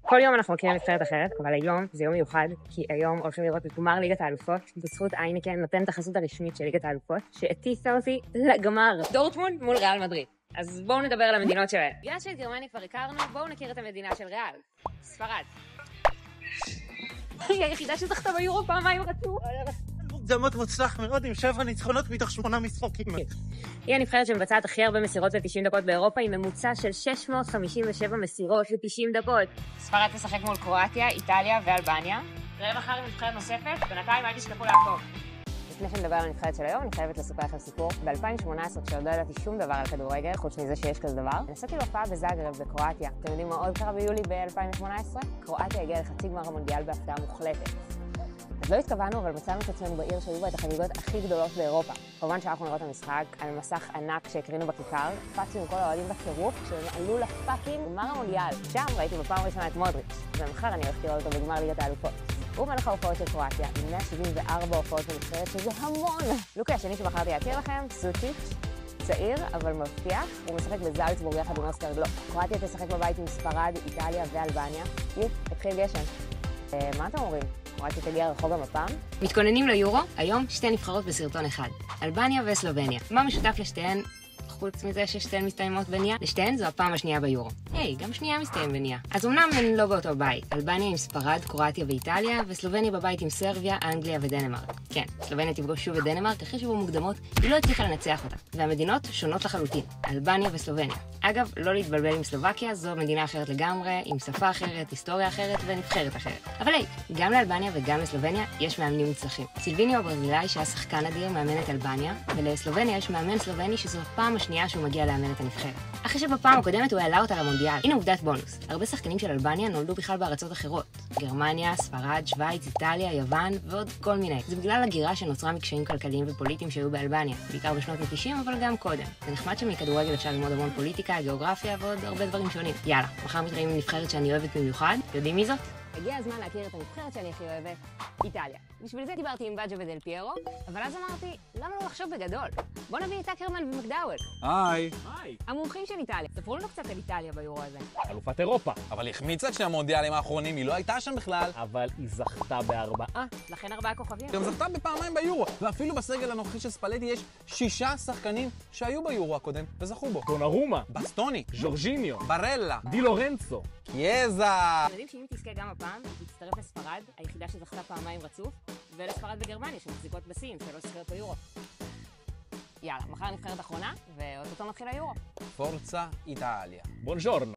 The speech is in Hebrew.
כל יום אנחנו מכירים נבחרת אחרת, אבל היום זה יום מיוחד, כי היום הולכים לראות את גמר ליגת האלופות, בזכות אייניקן נותן את החסות הרשמית של ליגת האלופות, שהטיסה אותי לגמר. דורטמונד מול ריאל מדריד. אז בואו נדבר על המדינות שלהם. בגלל שאת גרמניה כבר הכרנו, בואו נכיר את המדינה של ריאל. ספרד. היא היחידה שזכתה ביורו פעמיים רצוף. מוקדמות מוצלח מאוד עם 7 ניצחונות מתוך 8 משחקים. היא הנבחרת שמבצעת הכי הרבה מסירות ל-90 דקות באירופה, עם ממוצע של 657 מסירות ל-90 דקות. ספרד תשחק מול קרואטיה, איטליה ואלבניה. נראה מחר עם נבחרת נוספת, בינתיים אל תשכחו לעקוב. לפני שנדבר על הנבחרת של היום, אני חייבת לספר לכם סיפור. ב-2018, כשעוד לא ידעתי שום דבר על כדורגל, חוץ מזה שיש כזה דבר, נסעתי להופעה בזאגרב בקרואטיה. אתם יודעים מה עוד קרה ביולי ב-2018? קרואטיה הגיעה לחצי גמר המונדיאל בהפתעה מוחלטת. אז לא התכוונו, אבל מצאנו את עצמנו בעיר שהיו בה את החגיגות הכי גדולות באירופה. כמובן שאנחנו נראות את המשחק על מסך ענק שהקרינו בכיכר, קפצנו עם כל האוהדים בטירוף כשהם עלו לפאקינג גמר המונדיאל. שם ראיתי בפעם הראשונה את מודריץ', ומחר אני הולכת לראות אותו בגמר ליגת האלופות. הוא מלך ההופעות של קרואטיה, עם 174 הופעות בנבחרת, שזה המון! לוקי השני שבחרתי להכיר לכם, סוציץ', צעיר אבל מבטיח, הוא משחק בזלצבורג יחד עם אוסקר גלוך. קרואטיה תשחק בבית עם ספרד, איטליה ואלבניה. התחיל גשם. מה אתם אומרים? קרואטיה תגיע רחוק גם הפעם? מתכוננים ליורו, היום שתי נבחרות בסרטון אחד, אלבניה וסלובניה. מה משותף לשתיהן? חוץ מזה ששתיהן מסתיימות בניה, לשתיהן זו הפעם השנייה ביורו. היי, גם שנייה מסתיים בניה. אז אמנם הן לא באותו בית. אלבניה עם ספרד, קרואטיה ואיטליה, וסלובניה בבית עם סרביה, אנגליה ודנמרק. כן, סלובניה תפגוש שוב את דנמרק, אחרי שבמוקדמות היא לא הצליחה לנצח אותה. והמדינות שונות לחלוטין, אלבניה וסלובניה. אגב, לא להתבלבל עם סלובקיה, זו מדינה אחרת לגמרי, עם שפה אחרת, היסטוריה אחרת ונבחרת אחרת. אבל היי, גם לאלבניה וגם לסלובניה יש מאמנים מוצלחים. סילביניו הברזילאי שהיה שחקן אדיר מאמן את אלבניה, ולסלובניה יש מאמן סלובני שזו הפעם השנייה שהוא מגיע לאמן את הנבחרת. אחרי שבפעם הקודמת הוא העלה אותה למונדיאל. הנה עובדת בונוס. הרבה שחקנים של אלבניה נולדו בכלל בארצות אחרות. גרמניה, ספרד, שווייץ, איטליה, יוון ועוד כל מיני. זה בגלל הגירה שנוצרה מקשיים כלכליים ופוליטיים שהיו באלבניה, בעיקר בשנות ה-90 אבל גם קודם. זה נחמד שמכדורגל אפשר ללמוד המון פוליטיקה, גיאוגרפיה ועוד הרבה דברים שונים. יאללה, מחר מתראים עם נבחרת שאני אוהבת במיוחד. יודעים מי זאת? הגיע הזמן להכיר את הנבחרת שאני הכי אוהבת, איטליה. בשביל זה דיברתי עם בג'ה ודל פיירו, אבל אז אמרתי, למה לא לחשוב בגדול? בוא נביא את אקרמן ומקדאוול. היי. המומחים של איטליה. ספרו לנו קצת על איטליה ביורו הזה. אלופת אירופה. אבל היא החמיצה את שני המונדיאלים האחרונים, היא לא הייתה שם בכלל. אבל היא זכתה ב4. לכן 4 כוכבים. גם זכתה בפעמיים ביורו. ואפילו בסגל הנוכחי של ספלטי יש 6 שחקנים שהיו ביורו הקודם וזכו בו. דונרומה. בסטוני. ז'ורג'יניו. ברלה. די לורנצו. קיאזה. אתם יודעים שאם תזכה גם הפעם, תצטרף לספרד, היחידה שזכתה פעמיים רצוף, ולספרד וגרמניה שמחזיקות בסין, שלא זכרת ביורו. יאללה, מחר נבחרת אחרונה, ואוטוטו מתחיל היורו. פורצה איטליה. בונג'ורנו.